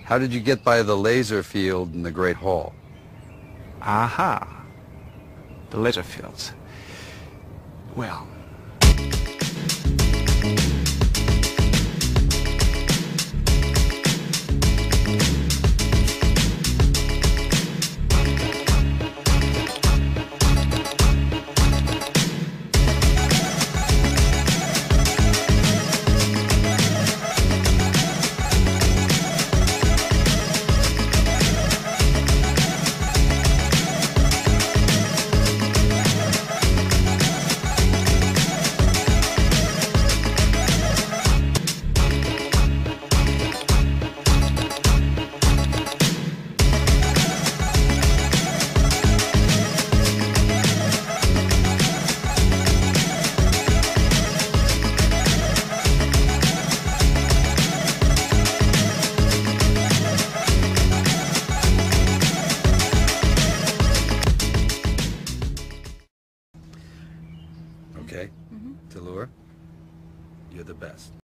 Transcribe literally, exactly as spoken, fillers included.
How did you get by the laser field in the Great Hall? Aha. The laser fields. Well... Okay? Mm-hmm. Tallulah, you're the best.